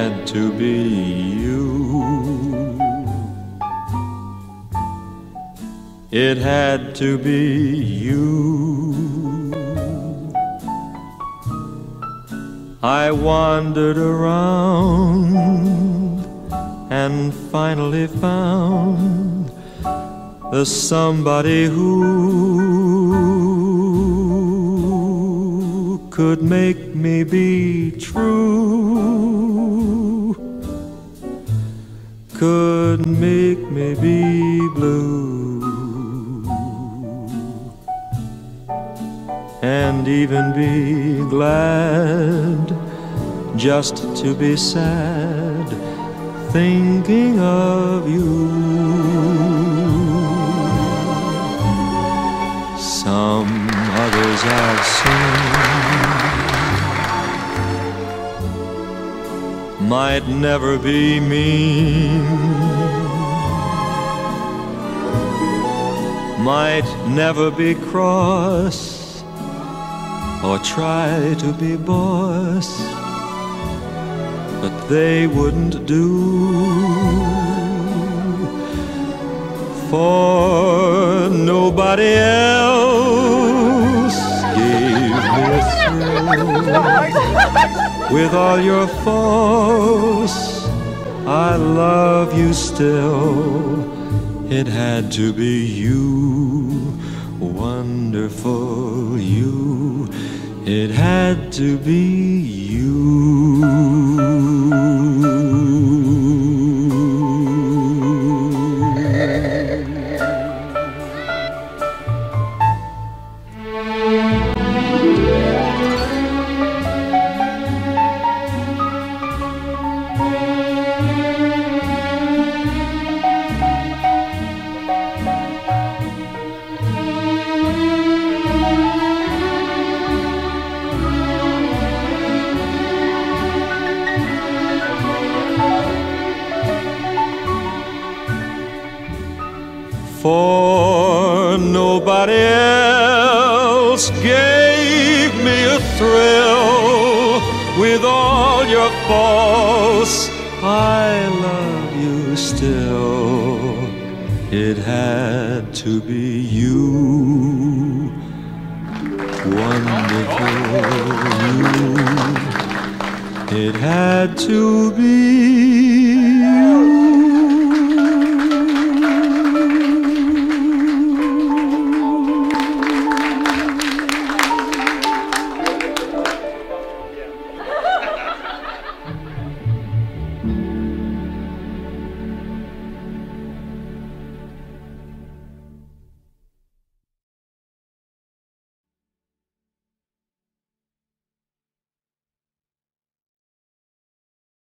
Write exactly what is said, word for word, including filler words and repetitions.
had to be you. It had to be you. I wandered around and finally found the somebody who could make me be true, could make me be blue, and even be glad just to be sad thinking of you. Some others I've seen might never be mean, might never be cross or try to be boss, but they wouldn't do, for nobody else gave me a thrill. With all your faults, I love you still. It had to be you, wonderful you. It had to be you. For nobody else gave me a thrill. With all your faults, I love you still. It had to be you, wonderful you. It had to be